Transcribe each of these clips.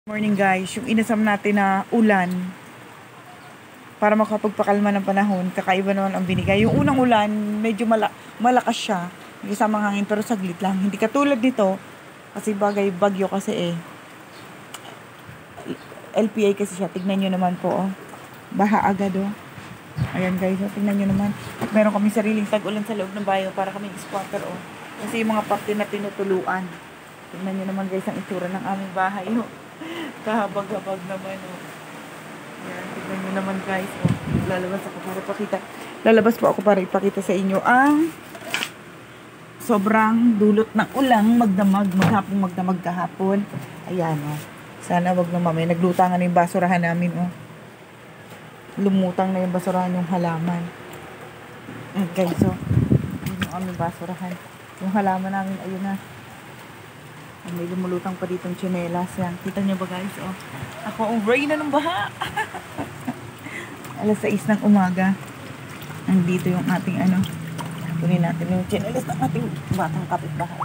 Morning guys, yung inasam natin na ulan para makapagpakalma ng panahon, kakaiba naman ang binigay. Yung unang ulan, medyo malakas siya, may kasamang hangin pero saglit lang. Hindi katulad nito, kasi bagyo kasi LPA kasi siya. Tignan nyo naman po, baha agad Ayan guys, tignan nyo naman. Meron kami sariling tag-ulan sa loob ng bayo para kaming squatter Kasi yung mga parte na tinutuluan. Tignan nyo naman guys ang itsura ng aming bahay Kahabag-habag naman Ayan, tignan nyo naman guys Lalabas po ako para ipakita sa inyo ang sobrang dulot ng ulang maghapong kahapon. Ayan sana wag naman may naglutangan na yung basurahan namin lumutang na yung basurahan yung halaman. Ayan guys yun yung aming basurahan. Yung halaman namin ayun na. May lumulutang pa ditong tsinelas yan. Kita nyo ba guys ako ang brain na ng baha. Alas 6 ng umaga. Nandito yung ating kunin natin yung tsinelas ng ating batang kapitbahay.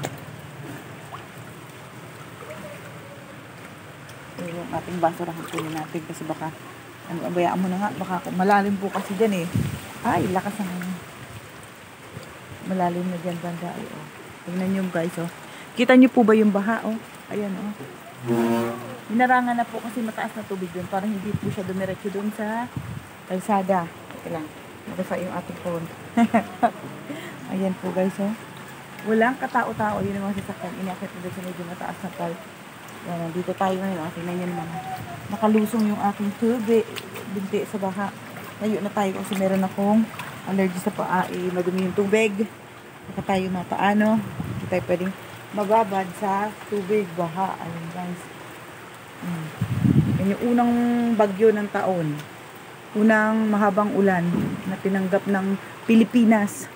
Yung ating basurahan kunin natin kasi baka abayaan mo na nga baka malalim po kasi dyan ay lakas ang malalim na dyan banda tingnan nyo guys kita nyo po ba yung baha ayan Hinarangan na po kasi mataas na tubig doon para hindi po siya dumiretso doon sa kalsada. Ito lang, nabasa yung ating phone. Ayan po guys walang katao-tao yun ang mga sasakyan inaakit po doon sa medyo mataas na part. Yan, dito tayo ngayon tingnan nyo naman nakalusong yung aking tubig binti sa baha. Layo na tayo kasi meron akong allergy sa paa madumi yung tubig baka tayo mapaano hindi tayo pwedeng mababad sa tubig baha. Ayun guys yan yung unang bagyo ng taon, unang mahabang ulan na tinanggap ng Pilipinas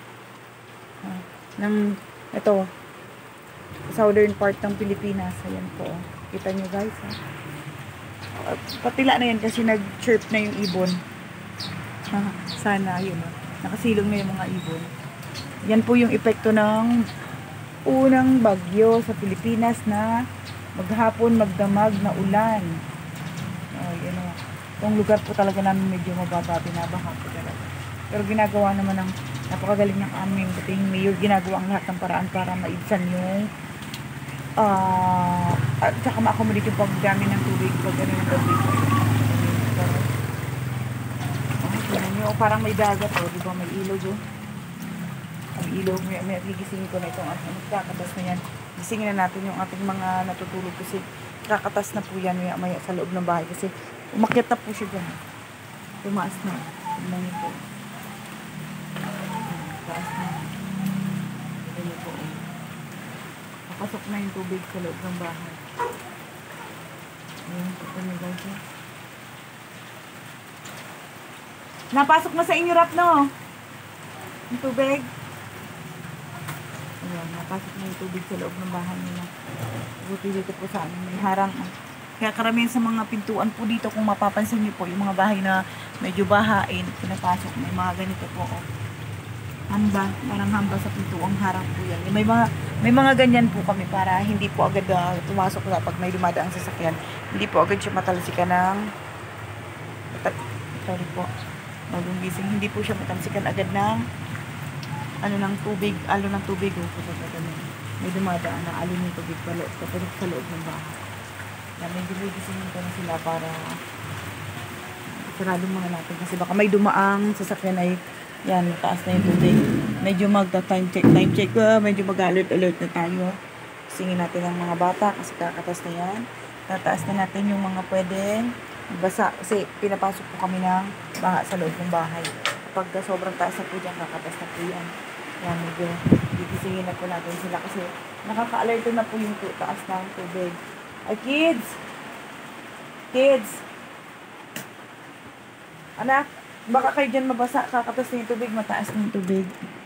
ng ito southern part ng Pilipinas. Ayan po kita nyo guys patila na yan kasi nag-chirp na yung ibon sana yun nakasilong na yung mga ibon. Yan po yung epekto ng unang bagyo sa Pilipinas na maghapon magdamag na ulan. Yun itong lugar po talaga namin medyo mababa binabaha po talaga pero ginagawa naman ng napakagaling ng aming dating mayor, ginagawa ang lahat ng paraan para maibsan yung at saka ma-accommodate yung pagdami ng tubig pag gano'n ng tubig tignan nyo parang may dagat diba may ilog ang ilog may gigisingin ko na itong kakatas na yan. Gisingin na natin yung ating mga natutulog kasi kakatas na po yan maya sa loob ng bahay kasi umakyat na po siya dyan tumaas na tignan nyo po taas na tignan nyo po papasok na yung tubig sa loob ng bahay. Ayan, tignan nyo guys napasok na sa inyo rap yung tubig. Ayan, napasok na yung tubig sa loob ng bahay nila. Buti dito po sa amin may harang kaya karamihan sa mga pintuan po dito kung mapapansin niyo po yung mga bahay na medyo bahain pinapasok may mga ganito po parang hamba sa pintuang harang po yan may mga ganyan po kami para hindi po agad tumasok na pag may dumadaan sa sasakyan hindi po agad siya matalsikan ng sorry po bagong gising hindi po siya matalsikan agad ng ng tubig may dumadaan na alon ng tubig papalok sa loob ng bahay medyo gisingin ko na sila para sarado mga natin kasi baka may dumaang sasakyan ay yan, taas na yung tubig medyo time check medyo mag-alert na tayo singin natin ang mga bata kasi kakatas na yan tataas na natin yung mga pwedeng basa kasi pinapasok po kami ng baha sa loob ng bahay kapag sobrang taas na po dyan kakatas na po yan medyo gigisingin na po natin sila kasi nakaka-alert na po yung taas ng tubig. Ay kids anak baka kayo dyan mabasa kakatas na yung tubig mataas na yung tubig.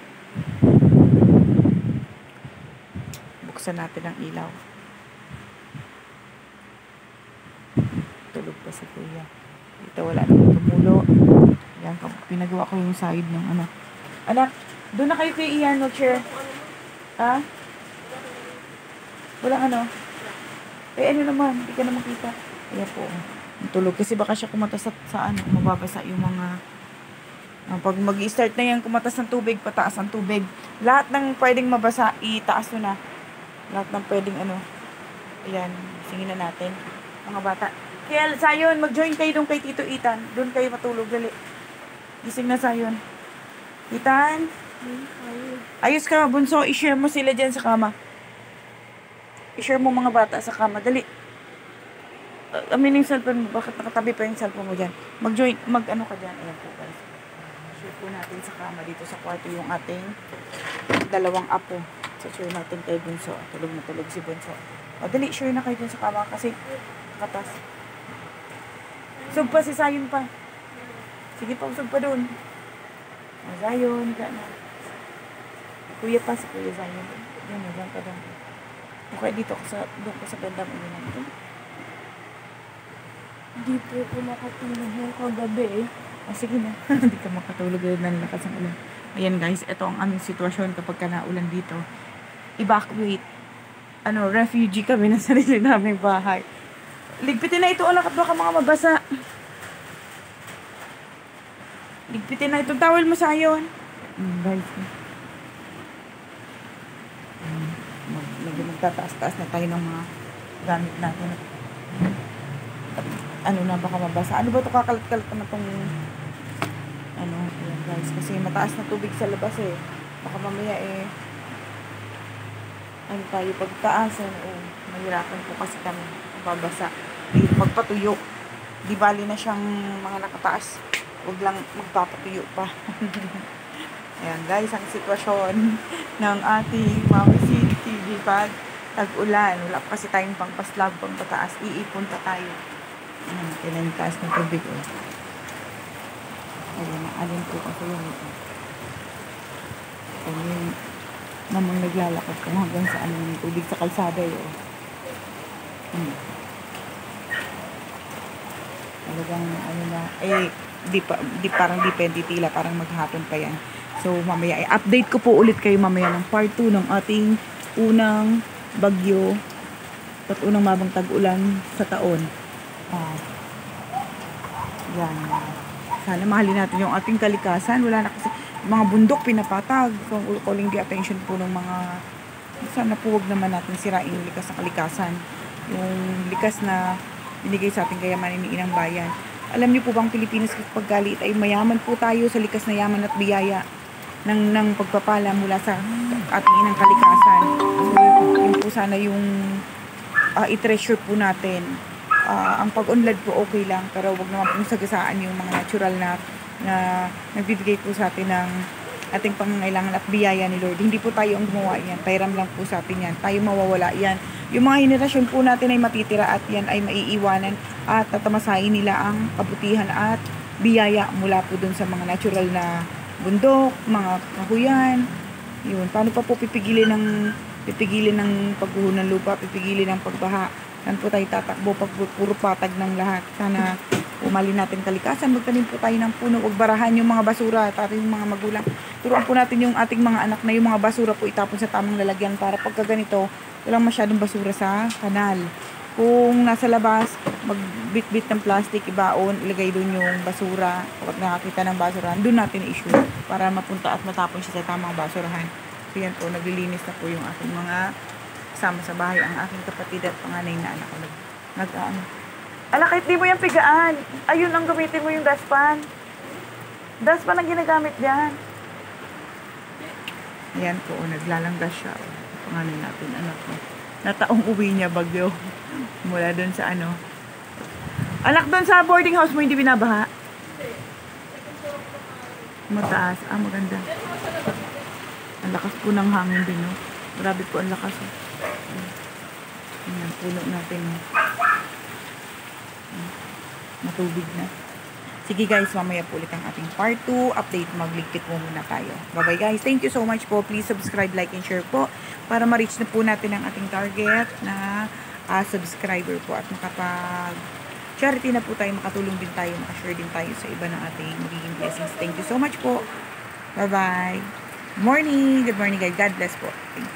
Buksan natin ang ilaw tulog pa si kuya dito wala naman tumulo yan pinagawa ko yung side ng anak doon na kayo kay Ian chair walang Eh, ano naman, hindi ka na makita. Kaya po, tulog. Kasi baka siya kumatas sa ano, mababasa yung mga, pag mag-i-start na yan, kumatas ng tubig, pataas ang tubig. Lahat ng pwedeng mabasa, itaas mo na. Lahat ng pwedeng ano, ayan, singin na natin. Mga bata. Kaya, Sayon, mag-join kayo doon kay Tito Ethan. Doon kayo matulog, dali. Gising na, Sayon. Ethan? Ayos ka, bunso. I-share mo sila dyan sa kama. I-share mo mga bata sa kama. Dali. Amin yung cellphone mo. Bakit nakatabi pa yung cellphone mo dyan? Mag-join, mag-ano ka dyan. Ayan po, guys. Share po natin sa kama dito sa kwarto yung ating dalawang apo. So, share natin kay bunso. Tulog na tulog si bunso. O, dali, share na kayo dyan sa kama kasi katas. Sub pa si Sayon pa. Sige pa, sub pa doon. O, Sayon, higa na. Kuya pa si Kuya Sayon. Yan, dyan ka doon. Okay, dito ko sa gandang ulinan. Hindi po ako makatulog ng kagabi eh. Sige na. Hindi ka makatulog ng lakas ng ulan. Ayan guys, ito ang aming sitwasyon kapag ka naulan dito. Evacuate. Refugee kami ng sarili naming bahay. Ligpitin na ito, anak, at baka mga mabasa. Ligpitin na itong towel mo, Sayon. Guys. Magtataas-taas na tayo ng mga gamit natin. Baka mabasa. Ano ba ito, kakalat-kalat na itong ayan guys, kasi mataas na tubig sa labas eh. Baka mamaya tayo pagtaasan mahirapan po kasi kami babasa. Magpatuyo. Di bali na siyang mga nakataas. Huwag lang magpapatuyo pa. Ayan guys, ang sitwasyon ng ating Mami City TV pag tag-ulan. Wala pa kasi tayong pangpaslab, pangpataas. Iipunta tayo. Kailan taas ng tubig Ayan, alin po kasi yung namang naglalakad ko hanggang sa ng tubig sa kalsada talagang parang depende tila, parang maghapon pa yan. So mamaya update ko po ulit kayo mamaya ng part 2 ng ating unang bagyo at unang mabang tag-ulan sa taon. Yan. Sana mahalin natin yung ating kalikasan. Wala na kasi mga bundok pinapatag. So, calling the attention po ng mga, sana po wag naman natin sirain yung likas na kalikasan. Yung likas na binigay sa ating kayamanan ng inang bayan. Alam niyo po bang Pilipinas kapag galit ay mayaman po tayo sa likas na yaman at biyaya ng pagpapala mula sa ating inang kalikasan. So, yun po sana yung i-treasure po natin. Ang pag-unlad po okay lang, pero wag naman pong sagasaan yung mga natural na nagbibigay po sa atin ng ating pangangailangan at biyaya ni Lord. Hindi po tayo ang gumawa yan. Pairam lang po sa atin yan. Tayo mawawala yan. Yung mga henerasyon po natin ay matitira at yan ay maiiwanan at tatamasahin nila ang kabutihan at biyaya mula po dun sa mga natural na bundok, mga kahuyan. Yun. Paano pa po pipigilin ng pagguho ng lupa, pipigilin ng pagbaha? Saan po tayo tatakbo pag puro patag ng lahat? Sana umalin natin kalikasan. Magtanim po tayo ng puno. Huwag barahan yung mga basura. Tayo yung mga magulang. Turuan po natin yung ating mga anak na yung mga basura po itapon sa tamang lalagyan para pagka ganito, walang masyadong basura sa kanal. Kung nasa labas, magbitbit ng plastic, ibaon, ilagay doon yung basura. Kapag nakakita ng basura, doon natin i-issue para mapunta at matapon siya sa tamang basurahan. So yan po, naglilinis na po yung ating mga kasama sa bahay, ang aking kapatid at panganay na anak ko kahit di mo yung pigaan, ayun ang gamitin mo yung dustpan ang ginagamit diyan. Ayan po, naglalanggas siya panganay natin anak ko na taong uwi niya bagyo mula doon sa anak doon sa boarding house mo hindi binabaha? Mataas, maganda, ang lakas po ng hangin din grabe po ang lakas Ayan, puno natin. Matubig na. Sige guys, mamaya po ulit ang ating part 2. Update, magligpit mo muna tayo. Bye bye guys. Thank you so much po. Please subscribe, like, and share po para ma-reach na po natin ang ating target na subscriber po at makapag-charity na po tayo, makatulong din tayo, makashare din tayo sa iba ng ating magiging blessings. Thank you so much po. Bye bye. Good morning guys. God bless po. Thank you.